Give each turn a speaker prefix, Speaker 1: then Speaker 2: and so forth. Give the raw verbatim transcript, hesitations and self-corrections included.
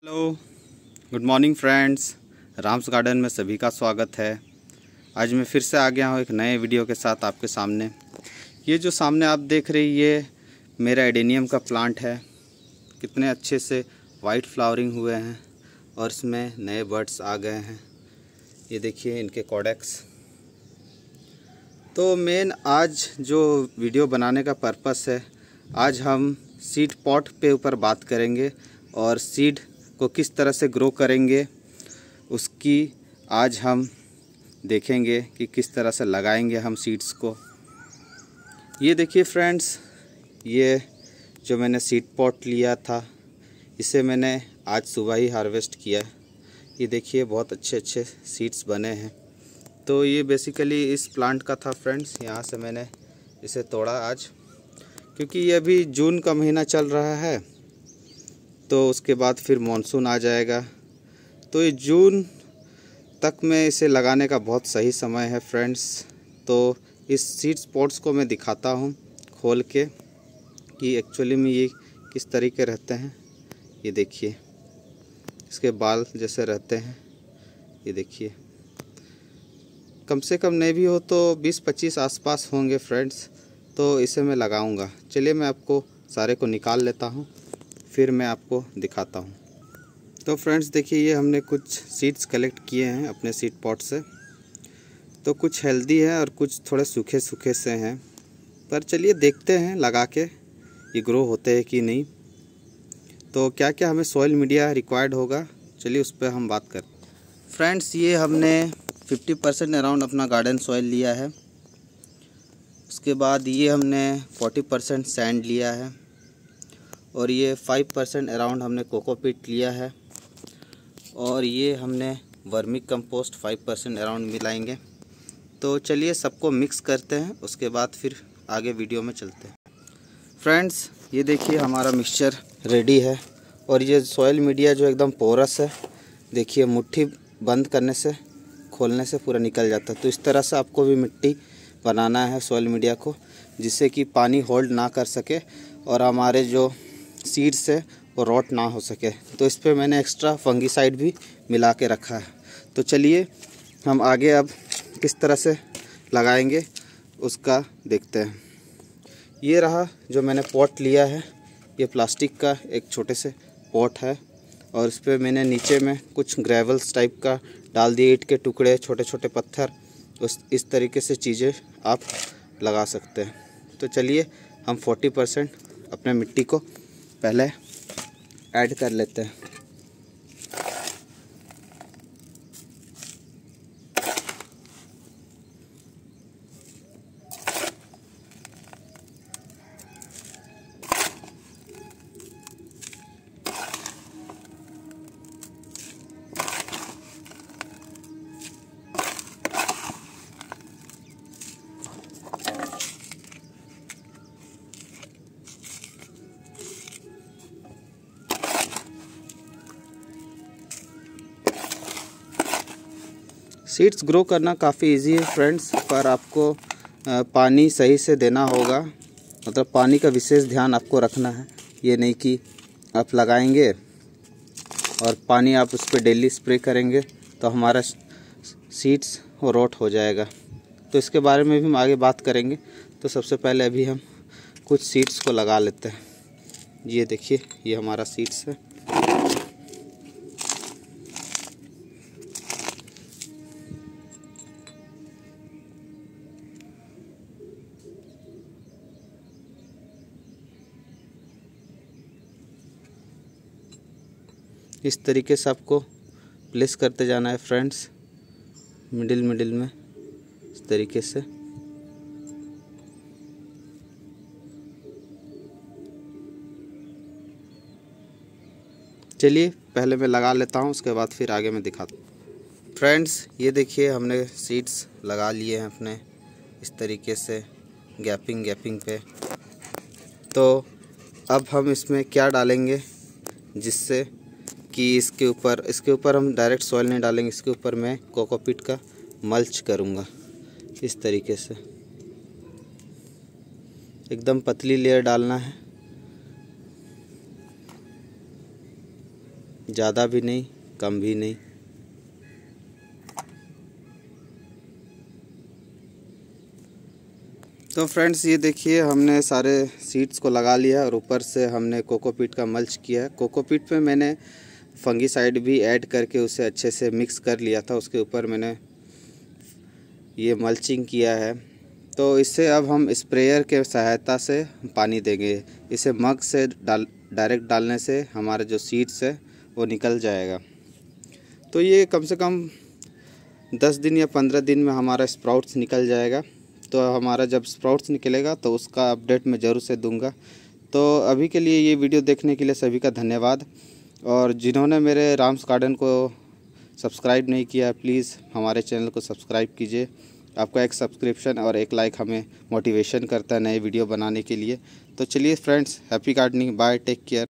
Speaker 1: Hello, good morning friends. Ram's garden में सभी का स्वागत है। आज मैं फिर से आ गया हूँ एक नए वीडियो के साथ आपके सामने। ये जो सामने आप देख रहे हैं ये मेरा एडेनियम का प्लांट है। कितने अच्छे से वाइट फ्लावरिंग हुए हैं और इसमें नए बर्ड्स आ गए हैं। ये देखिए इनके कॉडेक्स। तो मेन आज जो वीडियो बनाने का पर्पस है, आज हम सीड पॉट पे ऊपर बात करेंगे और सीड को किस तरह से ग्रो करेंगे उसकी आज हम देखेंगे कि किस तरह से लगाएंगे हम सीड्स को। ये देखिए फ्रेंड्स, ये जो मैंने सीड पॉट लिया था इसे मैंने आज सुबह ही हार्वेस्ट किया है। ये देखिए बहुत अच्छे अच्छे सीड्स बने हैं। तो ये बेसिकली इस प्लांट का था फ्रेंड्स। यहाँ से मैंने इसे तोड़ा आज, क्योंकि ये अभी जून का महीना चल रहा है तो उसके बाद फिर मॉनसून आ जाएगा। तो ये जून तक में इसे लगाने का बहुत सही समय है फ्रेंड्स। तो इस सीड पॉट्स को मैं दिखाता हूँ खोल के कि एक्चुअली में ये किस तरीके रहते हैं। ये देखिए इसके बाल जैसे रहते हैं। ये देखिए कम से कम नहीं भी हो तो बीस पच्चीस आसपास होंगे फ्रेंड्स। तो इसे मैं लगाऊंगा। चलिए मैं आपको सारे को निकाल लेता हूँ, फिर मैं आपको दिखाता हूँ। तो फ्रेंड्स देखिए ये हमने कुछ सीड्स कलेक्ट किए हैं अपने सीड पॉट से। तो कुछ हेल्दी है और कुछ थोड़े सूखे सूखे से हैं, पर चलिए देखते हैं लगा के ये ग्रो होते हैं कि नहीं। तो क्या क्या हमें सॉइल मीडिया रिक्वायर्ड होगा, चलिए उस पर हम बात करते हैं। फ्रेंड्स ये हमने पचास परसेंट अराउंड अपना गार्डन सॉइल लिया है। उसके बाद ये हमने चालीस परसेंट सैंड लिया है और ये पाँच परसेंट अराउंड हमने कोकोपीट लिया है और ये हमने वर्मी कंपोस्ट पाँच परसेंट अराउंड मिलाएंगे। तो चलिए सबको मिक्स करते हैं, उसके बाद फिर आगे वीडियो में चलते हैं। फ्रेंड्स ये देखिए हमारा मिक्सचर रेडी है और ये सॉइल मीडिया जो एकदम पोरस है, देखिए मुट्ठी बंद करने से खोलने से पूरा निकल जाता है। तो इस तरह से आपको भी मिट्टी बनाना है सॉइल मीडिया को, जिससे कि पानी होल्ड ना कर सके और हमारे जो सीड्स है वो रॉट ना हो सके। तो इस पे मैंने एक्स्ट्रा फंगीसाइड भी मिला के रखा है। तो चलिए हम आगे अब किस तरह से लगाएंगे उसका देखते हैं। ये रहा जो मैंने पॉट लिया है, ये प्लास्टिक का एक छोटे से पॉट है और इस पर मैंने नीचे में कुछ ग्रेवल्स टाइप का डाल दिए, ईंट के टुकड़े, छोटे छोटे पत्थर। उस इस तरीके से चीज़ें आप लगा सकते हैं। तो चलिए हम चालीस परसेंट अपने मिट्टी को पहले ऐड कर लेते हैं। सीड्स ग्रो करना काफ़ी इजी है फ्रेंड्स, पर आपको पानी सही से देना होगा। मतलब पानी का विशेष ध्यान आपको रखना है। ये नहीं कि आप लगाएंगे और पानी आप उस पर डेली स्प्रे करेंगे तो हमारा सीड्स वो रोट हो जाएगा। तो इसके बारे में भी हम आगे बात करेंगे। तो सबसे पहले अभी हम कुछ सीड्स को लगा लेते हैं। ये देखिए ये हमारा सीड्स है। इस तरीके से आपको प्लेस करते जाना है फ्रेंड्स, मिडिल मिडिल में इस तरीके से। चलिए पहले मैं लगा लेता हूँ, उसके बाद फिर आगे मैं दिखाता हूँ। फ्रेंड्स ये देखिए हमने सीड्स लगा लिए हैं अपने इस तरीके से गैपिंग गैपिंग पे। तो अब हम इसमें क्या डालेंगे जिससे कि इसके ऊपर इसके ऊपर हम डायरेक्ट सॉइल नहीं डालेंगे। इसके ऊपर मैं कोकोपीट का मल्च करूँगा इस तरीके से। एकदम पतली लेयर डालना है। ज़्यादा भी नहीं, कम भी नहीं। तो फ्रेंड्स ये देखिए हमने सारे सीड्स को लगा लिया और ऊपर से हमने कोकोपीट का मल्च किया है। कोकोपीट पे मैंने फंगीसाइड भी ऐड करके उसे अच्छे से मिक्स कर लिया था। उसके ऊपर मैंने ये मल्चिंग किया है। तो इससे अब हम स्प्रेयर के सहायता से पानी देंगे। इसे मग से डाल डायरेक्ट डालने से हमारे जो सीड्स है वो निकल जाएगा। तो ये कम से कम दस दिन या पंद्रह दिन में हमारा स्प्राउट्स निकल जाएगा। तो हमारा जब स्प्राउट्स निकलेगा तो उसका अपडेट मैं ज़रूर से दूंगा। तो अभी के लिए ये वीडियो देखने के लिए सभी का धन्यवाद। और जिन्होंने मेरे राम्स गार्डन को सब्सक्राइब नहीं किया, प्लीज़ हमारे चैनल को सब्सक्राइब कीजिए। आपका एक सब्सक्रिप्शन और एक लाइक हमें मोटिवेशन करता है नए वीडियो बनाने के लिए। तो चलिए friends, happy gardening, bye, take care.